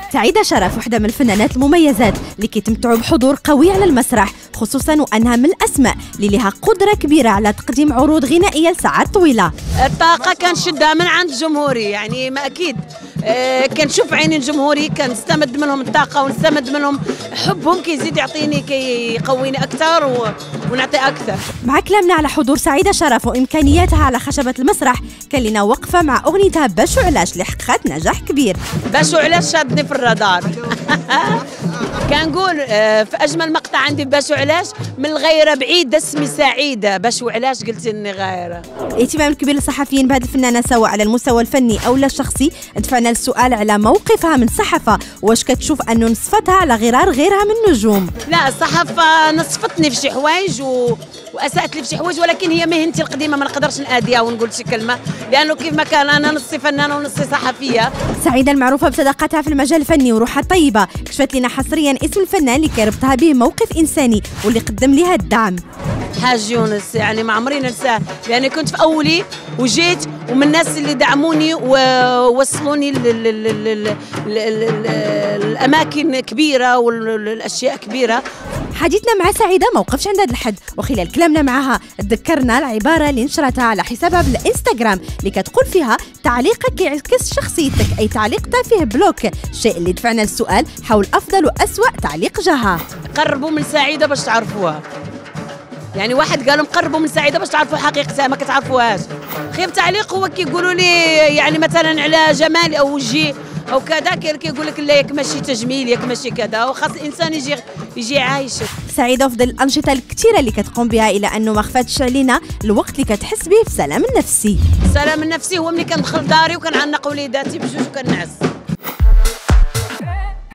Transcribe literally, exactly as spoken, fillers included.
سعيدة شرف وحدة من الفنانات المميزات اللي كيتمتعوا بحضور قوي على المسرح، خصوصا وانها من الاسماء اللي لها قدرة كبيرة على تقديم عروض غنائية لساعات طويلة. الطاقة كنشدها من عند جمهوري، يعني ما اكيد أه كنشوف عيني جمهوري، كنستمد منهم الطاقة ونستمد منهم حبهم، كيزيد يعطيني كيقويني اكثر و... ونعطي اكثر. مع كلامنا على حضور سعيدة شرف وامكانياتها على خشبة المسرح، كان لنا وقفة مع اغنيتها باش وعلاش اللي حققت نجاح كبير. باش وعلاش شادني في الرادار. كنقول في اجمل مقطع عندي باش وعلاش من الغيره بعيده اسمي سعيده، باش وعلاش قلت اني غايره. الاهتمام الكبير للصحفيين بهذه الفنانه سواء على المستوى الفني او لا الشخصي دفعنا السؤال على موقفها من الصحافه، واش كتشوف انه نصفتها على غرار غيرها من النجوم؟ لا، الصحافه نصفتني في شي حوايج و... واساءت لي في شي حوايج، ولكن هي مهنتي القديمه ما نقدرش ناديها ونقول شي كلمه، لانه كيف ما كان انا نصي فنانه ونصي صحفيه. سعيده المعروفه بصداقتها في المجال الفني وروحها الطيبه كشفت لنا حصريا اسم الفنان اللي كيربطها به موقف انساني واللي قدم لها الدعم. حاج يونس، يعني ما عمري ننساه، لاني كنت في اولي وجيت ومن الناس اللي دعموني ووصلوني الاماكن كبيره والاشياء كبيره. حديثنا مع سعيدة موقفش عند هذا الحد، وخلال كلامنا معها تذكرنا العبارة اللي نشرتها على حسابها بالانستغرام اللي كتقول فيها تعليقك يعكس شخصيتك، أي تعليق فيه بلوك، الشيء اللي دفعنا للسؤال حول أفضل وأسوأ تعليق جاها. قربوا من سعيدة باش تعرفوها، يعني واحد قالوا قربوا من سعيدة باش تعرفوا حقيقتها، ما كتعرفوهاش. خير تعليق هو كيقولوا لي يعني مثلا على جمالي أو وجهي او كذا، كيقول لك لا ياك ماشي تجميل ياك ماشي كذا، وخاص الانسان يجي يجي عايش. سعيده وفضل الانشطه الكثيره اللي كتقوم بها، الى انه ما خفاتش علينا الوقت اللي كتحس به في السلام النفسي. السلام النفسي هو ملي كندخل داري وكنعنق وليداتي بجوج وكنعس.